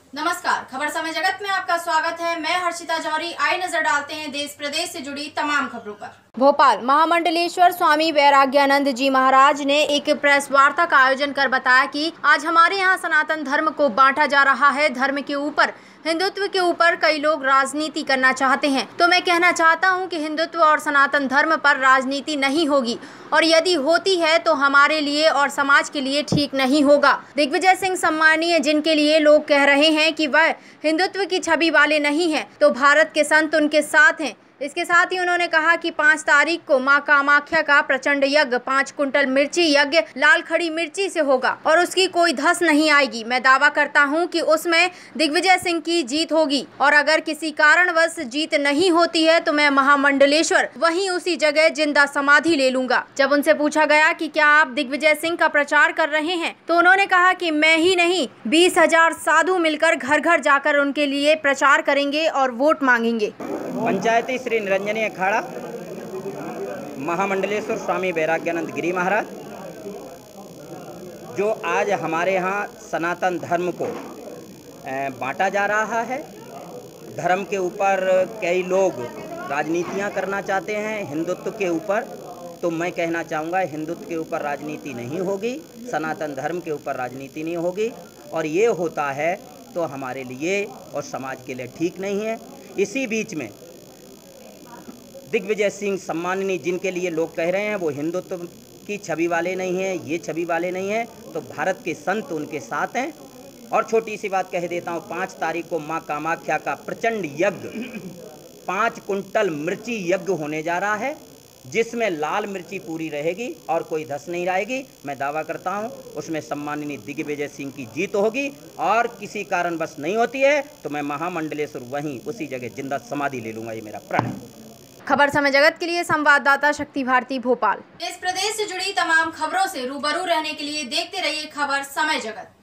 नमस्कार, खबर समय जगत में आपका स्वागत है। मैं हर्षिता जौहरी। आइए नजर डालते हैं देश प्रदेश से जुड़ी तमाम खबरों पर। भोपाल महामंडलेश्वर स्वामी वैराग्यानंद जी महाराज ने एक प्रेस वार्ता का आयोजन कर बताया कि आज हमारे यहाँ सनातन धर्म को बांटा जा रहा है। धर्म के ऊपर, हिंदुत्व के ऊपर कई लोग राजनीति करना चाहते हैं, तो मैं कहना चाहता हूं कि हिंदुत्व और सनातन धर्म पर राजनीति नहीं होगी, और यदि होती है तो हमारे लिए और समाज के लिए ठीक नहीं होगा। दिग्विजय सिंह सम्मानीय, जिनके लिए लोग कह रहे हैं कि वह हिंदुत्व की छवि वाले नहीं हैं, तो भारत के संत उनके साथ हैं। इसके साथ ही उन्होंने कहा कि 5 तारीख को मां कामाख्या का प्रचंड यज्ञ 5 कुंटल मिर्ची यज्ञ लाल खड़ी मिर्ची से होगा और उसकी कोई धस नहीं आएगी। मैं दावा करता हूं कि उसमें दिग्विजय सिंह की जीत होगी, और अगर किसी कारणवश जीत नहीं होती है तो मैं महामंडलेश्वर वहीं उसी जगह जिंदा समाधि ले लूंगा। जब उनसे पूछा गया कि क्या आप दिग्विजय सिंह का प्रचार कर रहे हैं, तो उन्होंने कहा कि मैं ही नहीं, 20,000 साधु मिलकर घर घर जाकर उनके लिए प्रचार करेंगे और वोट मांगेंगे। पंचायती श्री निरंजनी अखाड़ा महामंडलेश्वर स्वामी वैराग्यानंद गिरी महाराज, जो आज हमारे यहाँ सनातन धर्म को बांटा जा रहा है। धर्म के ऊपर कई लोग राजनीतियाँ करना चाहते हैं, हिंदुत्व के ऊपर। तो मैं कहना चाहूँगा, हिंदुत्व के ऊपर राजनीति नहीं होगी, सनातन धर्म के ऊपर राजनीति नहीं होगी, और ये होता है तो हमारे लिए और समाज के लिए ठीक नहीं है। इसी बीच में दिग्विजय सिंह सम्माननीय, जिनके लिए लोग कह रहे हैं वो हिंदुत्व की छवि वाले नहीं हैं, ये छवि वाले नहीं हैं, तो भारत के संत उनके साथ हैं। और छोटी सी बात कह देता हूँ, 5 तारीख को मां कामाख्या का प्रचंड यज्ञ 5 कुंटल मिर्ची यज्ञ होने जा रहा है, जिसमें लाल मिर्ची पूरी रहेगी और कोई धस नहीं रहेगी। मैं दावा करता हूं उसमें सम्माननीय दिग्विजय सिंह की जीत होगी, और किसी कारणवश नहीं होती है तो मैं महामंडलेश्वर वहीं उसी जगह जिंदा समाधि ले लूंगा। ये मेरा प्रण है। खबर समय जगत के लिए संवाददाता शक्ति भारती, भोपाल। देश प्रदेश से जुड़ी तमाम खबरों से रूबरू रहने के लिए देखते रहिए खबर समय जगत।